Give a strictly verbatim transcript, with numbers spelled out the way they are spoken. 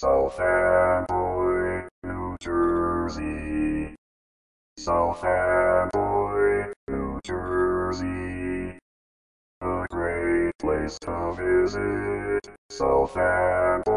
South Amboy, New Jersey. South Amboy, New Jersey. A great place to visit. South Amboy.